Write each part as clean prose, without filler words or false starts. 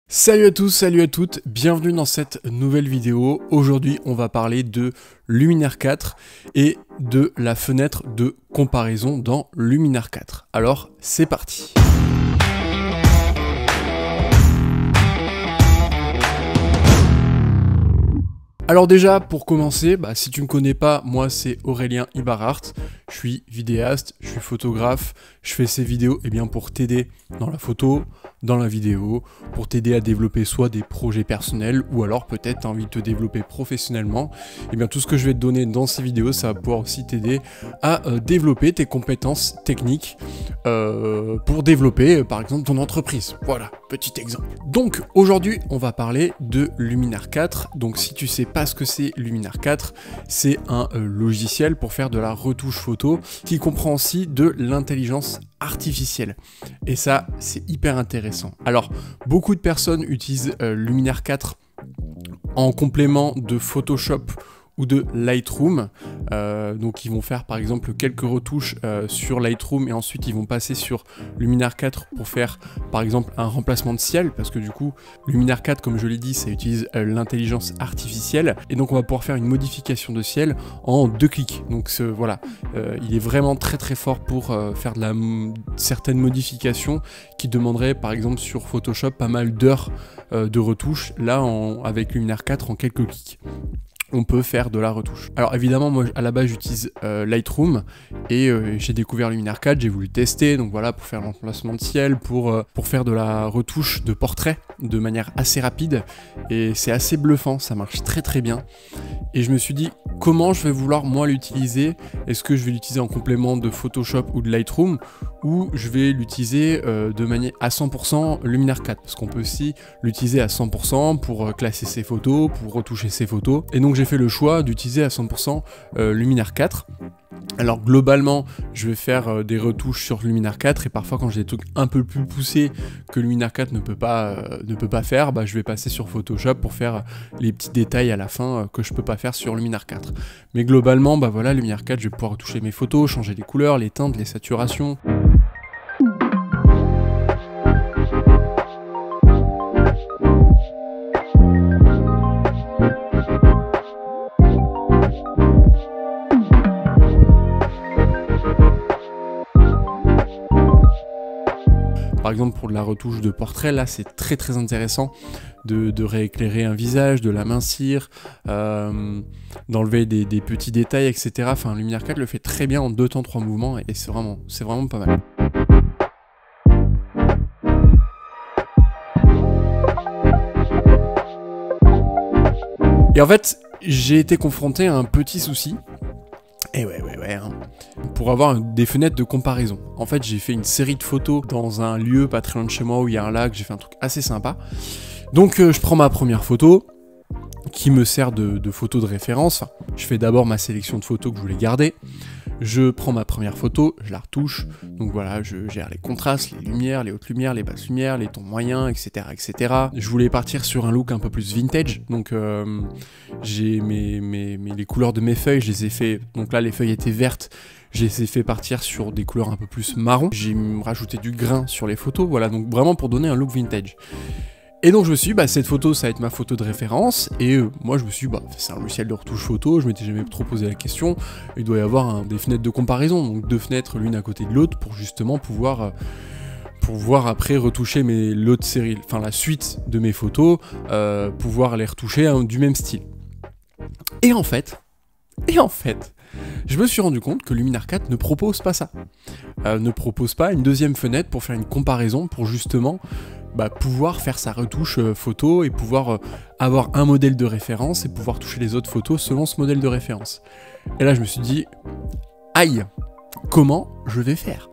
Salut à tous, salut à toutes, bienvenue dans cette nouvelle vidéo. Aujourd'hui, on va parler de Luminar 4 et de la fenêtre de comparaison dans Luminar 4. Alors, c'est parti. Alors déjà, pour commencer, si tu ne me connais pas, moi c'est Aurélien Ibarart, je suis vidéaste, je suis photographe, je fais ces vidéos pour t'aider dans la photo, dans la vidéo, pour t'aider à développer soit des projets personnels ou alors peut-être envie de te développer professionnellement. Tout ce que je vais te donner dans ces vidéos, ça va pouvoir aussi t'aider à développer tes compétences techniques pour développer par exemple ton entreprise. Voilà, petit exemple. Donc aujourd'hui, on va parler de Luminar 4. Donc si tu sais pas ce que c'est Luminar 4, c'est un logiciel pour faire de la retouche photo qui comprend aussi de l'intelligence artificielle. Et ça, c'est hyper intéressant. Alors, beaucoup de personnes utilisent Luminar 4 en complément de Photoshop ou de Lightroom, donc ils vont faire par exemple quelques retouches sur Lightroom et ensuite ils vont passer sur Luminar 4 pour faire par exemple un remplacement de ciel, parce que du coup Luminar 4, comme je l'ai dit, ça utilise l'intelligence artificielle et donc on va pouvoir faire une modification de ciel en 2 clics. Donc voilà, il est vraiment très fort pour faire certaines modifications qui demanderaient par exemple sur Photoshop pas mal d'heures de retouches. Là avec Luminar 4, en quelques clics on peut faire de la retouche. Alors évidemment, moi à la base j'utilise Lightroom et j'ai découvert Luminar 4, j'ai voulu tester, donc voilà, pour faire l'emplacement de ciel, pour faire de la retouche de portrait de manière assez rapide, et c'est assez bluffant, ça marche très bien. Et je me suis dit, comment je vais vouloir moi l'utiliser? Est-ce que je vais l'utiliser en complément de Photoshop ou de Lightroom, ou je vais l'utiliser de manière à 100% Luminar 4, parce qu'on peut aussi l'utiliser à 100% pour classer ses photos, pour retoucher ses photos, et donc j'ai fait le choix d'utiliser à 100% Luminar 4. Alors globalement, je vais faire des retouches sur Luminar 4 et parfois quand j'ai des trucs un peu plus poussés que Luminar 4 ne peut pas faire, je vais passer sur Photoshop pour faire les petits détails à la fin que je peux pas faire sur Luminar 4. Mais globalement, voilà, Luminar 4, je vais pouvoir retoucher mes photos, changer les couleurs, les teintes, les saturations. Par exemple pour de la retouche de portrait, là c'est très intéressant de rééclaire un visage, de l'amincir, d'enlever des petits détails, etc. Enfin, Luminar 4 le fait très bien en 2 temps 3 mouvements et c'est vraiment pas mal. Et en fait, j'ai été confronté à un petit souci. Et ouais, pour avoir des fenêtres de comparaison. En fait, j'ai fait une série de photos dans un lieu pas très loin de chez moi où il y a un lac, j'ai fait un truc assez sympa. Donc je prends ma première photo, qui me sert de photo de référence. Enfin, je fais d'abord ma sélection de photos que je voulais garder. Je prends ma première photo, je la retouche, donc voilà, je gère les contrastes, les lumières, les hautes lumières, les basses lumières, les tons moyens, etc. Je voulais partir sur un look un peu plus vintage, donc j'ai les couleurs de mes feuilles, je les ai fait, donc là les feuilles étaient vertes, je les ai fait partir sur des couleurs un peu plus marron, j'ai rajouté du grain sur les photos, voilà, donc vraiment pour donner un look vintage. Et donc je me suis dit, cette photo, ça va être ma photo de référence, et moi je me suis dit, c'est un logiciel de retouche photo, je m'étais jamais trop posé la question, il doit y avoir des fenêtres de comparaison, donc 2 fenêtres l'une à côté de l'autre, pour justement pouvoir après retoucher l'autre série, enfin la suite de mes photos, pouvoir les retoucher du même style. Et en fait, je me suis rendu compte que Luminar 4 ne propose pas ça. Ne propose pas une deuxième fenêtre pour faire une comparaison, pour justement pouvoir faire sa retouche photo et pouvoir avoir un modèle de référence et pouvoir toucher les autres photos selon ce modèle de référence. Et là je me suis dit, aïe, comment je vais faire?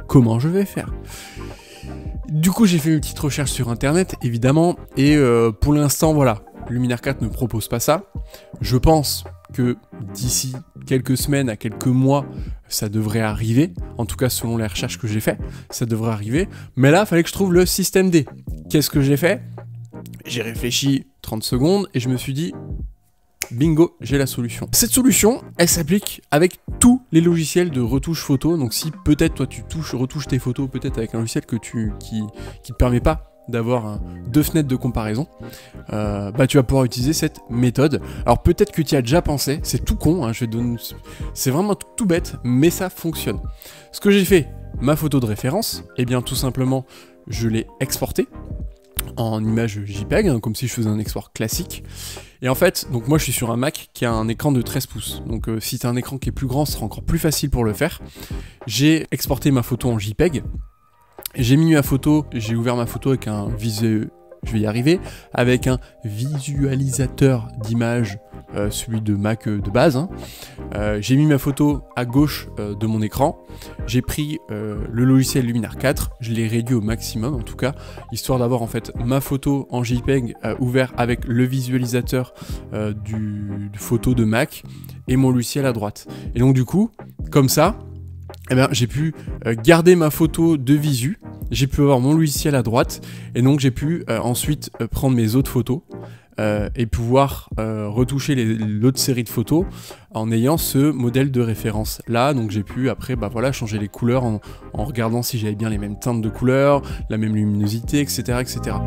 Du coup j'ai fait une petite recherche sur internet évidemment, et pour l'instant voilà, Luminar 4 ne propose pas ça. Je pense que d'ici quelques semaines à quelques mois, ça devrait arriver. En tout cas, selon les recherches que j'ai fait, ça devrait arriver. Mais là, il fallait que je trouve le système D. Qu'est-ce que j'ai fait? J'ai réfléchi 30 secondes et je me suis dit, bingo, j'ai la solution. Cette solution, elle s'applique avec tous les logiciels de retouche photo. Donc si peut-être toi tu retouches tes photos peut-être avec un logiciel qui te permet pas d'avoir deux fenêtres de comparaison, bah tu vas pouvoir utiliser cette méthode. Alors peut-être que tu y as déjà pensé, c'est tout con, hein, c'est vraiment tout bête, mais ça fonctionne. Ce que j'ai fait, ma photo de référence, eh bien tout simplement, je l'ai exportée en image JPEG, hein, comme si je faisais un export classique. Et en fait, donc moi je suis sur un Mac qui a un écran de 13 pouces. Donc si tu as un écran qui est plus grand, ce sera encore plus facile pour le faire. J'ai exporté ma photo en JPEG. J'ai mis ma photo, j'ai ouvert ma photo avec un je vais y arriver, avec un visualisateur d'image, celui de Mac de base. Hein. J'ai mis ma photo à gauche de mon écran. J'ai pris le logiciel Luminar 4, je l'ai réduit au maximum en tout cas, histoire d'avoir en fait ma photo en JPEG ouvert avec le visualisateur du photo de Mac et mon logiciel à droite. Et donc du coup, comme ça, eh bien, j'ai pu garder ma photo de visu, j'ai pu avoir mon logiciel à droite, et donc j'ai pu ensuite prendre mes autres photos et pouvoir retoucher l'autre série de photos en ayant ce modèle de référence là. Donc j'ai pu après voilà, changer les couleurs en regardant si j'avais bien les mêmes teintes de couleurs, la même luminosité, etc. etc.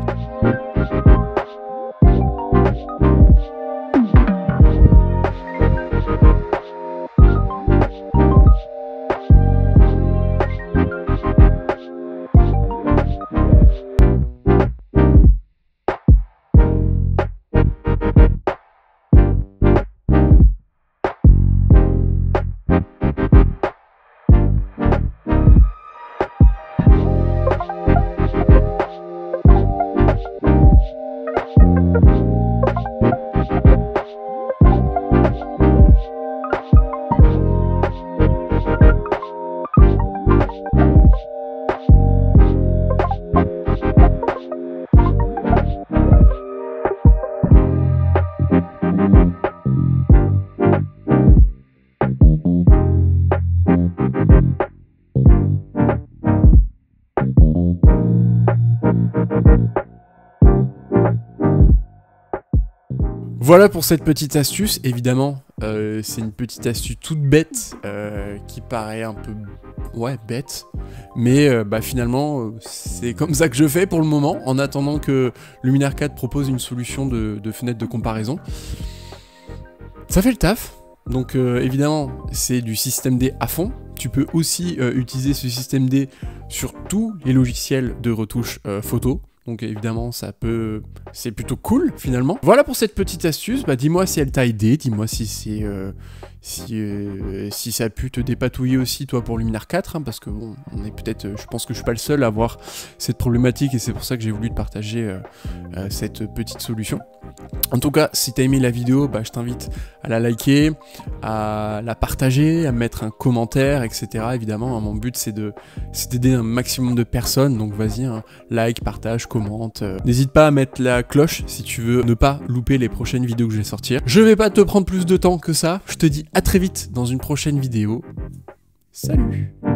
Voilà pour cette petite astuce. Évidemment, c'est une petite astuce toute bête qui paraît un peu bête, mais finalement c'est comme ça que je fais pour le moment, en attendant que Luminar 4 propose une solution de fenêtre de comparaison. Ça fait le taf. Donc évidemment, c'est du système D à fond. Tu peux aussi utiliser ce système D sur tous les logiciels de retouche photo. Donc évidemment, c'est plutôt cool finalement. Voilà pour cette petite astuce. Dis-moi si elle t'a aidé, dis-moi si ça a pu te dépatouiller aussi toi pour Luminar 4, hein, parce que bon, je pense que je suis pas le seul à avoir cette problématique et c'est pour ça que j'ai voulu te partager cette petite solution. En tout cas, si t'as aimé la vidéo, je t'invite à la liker, à la partager, à mettre un commentaire, etc. Évidemment, hein, mon but c'est d'aider un maximum de personnes, donc vas-y, hein, like, partage, commente. N'hésite pas à mettre la cloche si tu veux ne pas louper les prochaines vidéos que je vais sortir. Je vais pas te prendre plus de temps que ça, je te dis à très vite dans une prochaine vidéo. Salut!